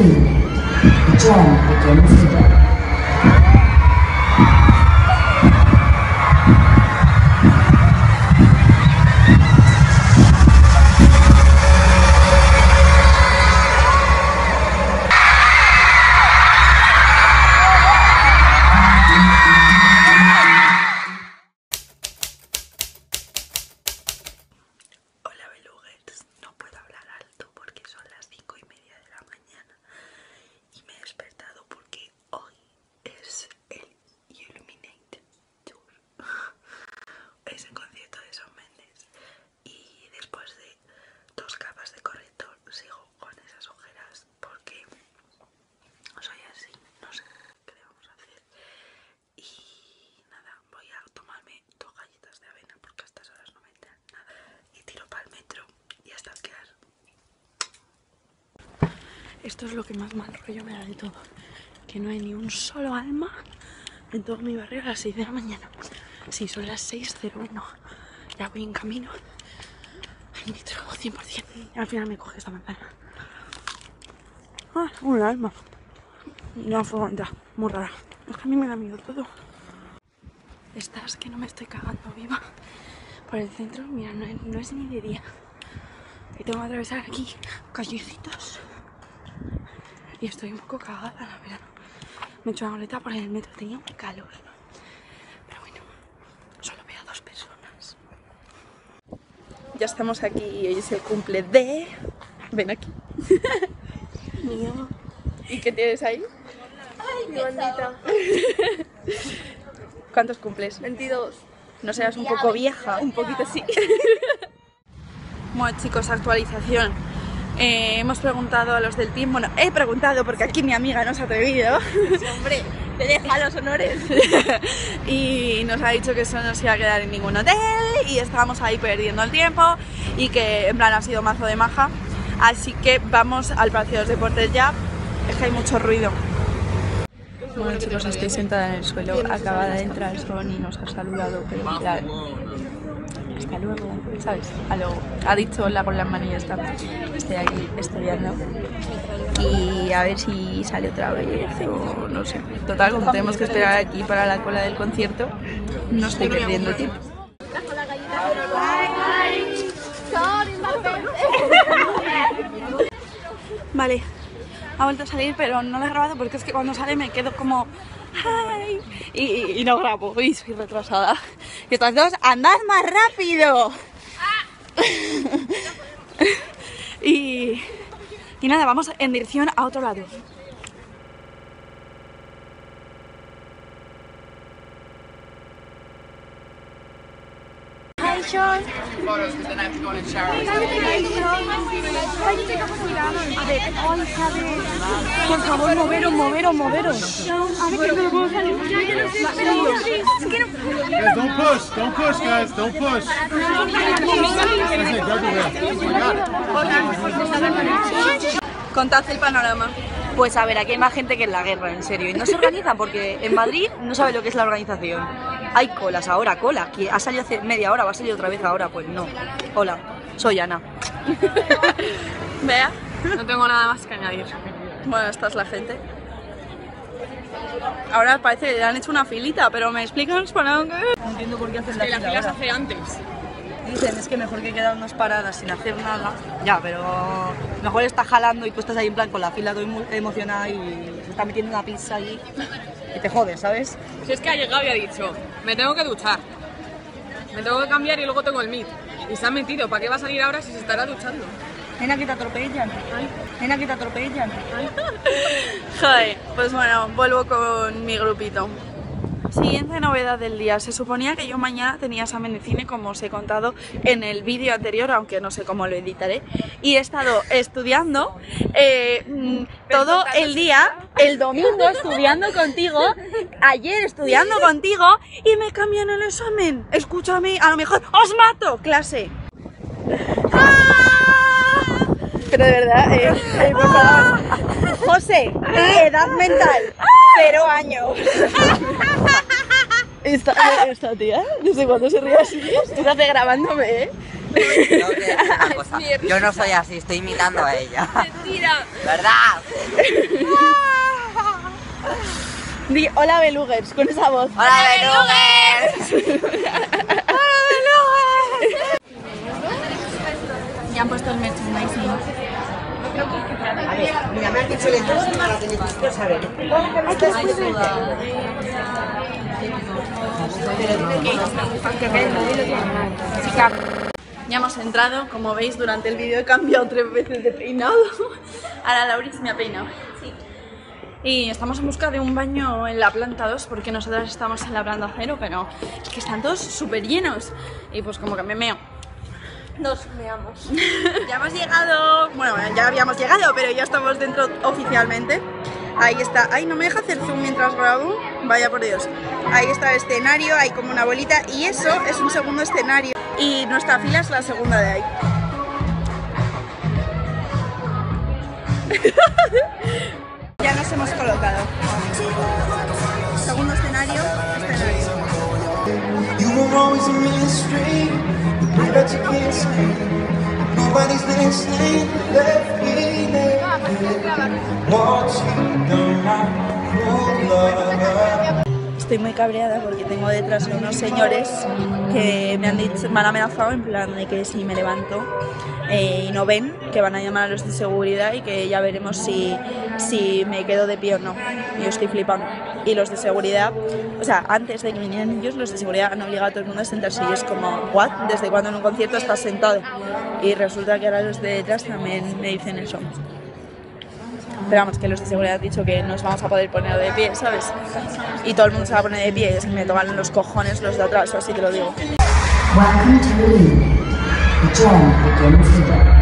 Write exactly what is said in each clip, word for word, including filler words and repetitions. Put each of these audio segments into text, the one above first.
John McKenzie. Esto es lo que más mal rollo me da de todo, que no hay ni un solo alma en todo mi barrio a las seis de la mañana. Sí, son las seis cero uno, ya voy en camino al metro, cien por cien. Y al final me coge esta manzana. Ah, un alma. Una furgoneta muy rara. Es que a mí me da miedo todo. Estás que no me estoy cagando viva por el centro. Mira, no es, no es ni de día. Y tengo que atravesar aquí callecitas. Y estoy un poco cagada, la verdad. Me he hecho una boleta por el metro, tenía un calor. Pero bueno, solo veo a dos personas. Ya estamos aquí y hoy es el cumple de... Ven aquí. Mío. ¿Y qué tienes ahí? Ay, mi bandita. ¿Cuántos cumples? veintidós. ¿No seas un poco vieja? Un poquito sí. Bueno, chicos, actualización. Eh, hemos preguntado a los del team, bueno, he preguntado porque aquí mi amiga no se ha atrevido. Hombre, te deja los honores. Y nos ha dicho que eso no se iba a quedar en ningún hotel y estábamos ahí perdiendo el tiempo y que en plan ha sido mazo de maja. Así que vamos al Palacio de los Deportes ya, es que hay mucho ruido. Bueno, chicos, estoy sentada en el suelo, acaba de entrar Son y nos ha saludado, pero mirad, hasta luego, ¿sabes? A luego. Ha dicho hola con las manillas, está. Estoy aquí estudiando y a ver si sale otra vez o no sé. Total, como tenemos que esperar aquí para la cola del concierto, no estoy perdiendo tiempo. Vale, ha vuelto a salir, pero no lo he grabado porque es que cuando sale me quedo como ¡ay! Y, y, y no grabo, y soy retrasada. Y estas dos, ¡andad más rápido! y, y nada, vamos en dirección a otro lado. Hi, Sean. Por favor, moveros, moveros, moveros. Guys, don't push, don't push, guys, don't push. Contad el panorama. Pues a ver, aquí hay más gente que en la guerra, en serio. Y no se organiza porque en Madrid no sabe lo que es la organización. Hay colas ahora, cola. Que ha salido hace media hora, va a salir otra vez ahora, pues no. Hola, soy Ana. Vea. No tengo nada más que añadir. Bueno, esta es la gente. Ahora parece que le han hecho una filita, pero me explican para qué. No entiendo por qué hacen la Que la fila fila se ahora. hace antes. Dicen, es que mejor que quedarnos paradas sin hacer nada. Ya, pero mejor está jalando y tú estás ahí en plan con la fila todo muy emocionada y se está metiendo una pizza ahí y te jodes, ¿sabes? Si es que ha llegado y ha dicho, me tengo que duchar, me tengo que cambiar y luego tengo el meet. Y se ha metido, ¿para qué va a salir ahora si se estará duchando? Nena, que te atropellan. Nena, que te atropellan. Joder, pues bueno, vuelvo con mi grupito. Siguiente novedad del día. Se suponía que yo mañana tenía examen de cine, como os he contado en el vídeo anterior, aunque no sé cómo lo editaré. Y he estado estudiando eh, todo el día, el domingo estudiando contigo, ayer estudiando contigo y me cambian el examen. Escúchame, a lo mejor os mato, clase. Pero de verdad, eh, eh, por favor. José, edad mental, cero años. Esta, esta tía, no sé cuándo se ríe así, estás grabándome, ¿eh? Tengo que decir una cosa. Yo no soy así, estoy imitando a ella. Mentira. ¿Verdad? Di hola Belugers con esa voz. ¡Hola, Belugers! Ya han puesto el merchandising. A ver, mira, me han dicho de todo para que necesito saber. Ay, ¿qué después de Ya hemos entrado, como veis durante el vídeo he cambiado tres veces de peinado. Ahora Lauris me ha peinado. Y estamos en busca de un baño en la planta dos porque nosotras estamos en la planta cero, pero es que están todos súper llenos. Y pues como que me meo. Nos meamos. Ya hemos llegado, bueno, ya habíamos llegado, pero ya estamos dentro oficialmente. Ahí está, ay, no me deja hacer zoom mientras grabo, vaya por Dios. Ahí está el escenario, hay como una bolita y eso es un segundo escenario. Y nuestra fila es la segunda de ahí. Ya nos hemos colocado. Segundo escenario, escenario. You were always a mystery, the way that you kiss me. Nobody's listening, left me there. What you done, my cruel lover. Estoy muy cabreada porque tengo detrás a unos señores que me han dicho, me han amenazado en plan de que si me levanto eh, y no ven, que van a llamar a los de seguridad y que ya veremos si, si me quedo de pie o no. Yo estoy flipando. Y los de seguridad, o sea, antes de que vinieran ellos, los de seguridad han obligado a todo el mundo a sentarse y es como, ¿what? ¿Desde cuándo en un concierto estás sentado? Y resulta que ahora los de detrás también me dicen eso. Pero vamos, que los de seguridad han dicho que nos vamos a poder poner de pie, ¿sabes? Y todo el mundo se va a poner de pie, es que me toman los cojones los de atrás, así te lo digo. Welcome to Berlin. The journey begins today.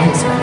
his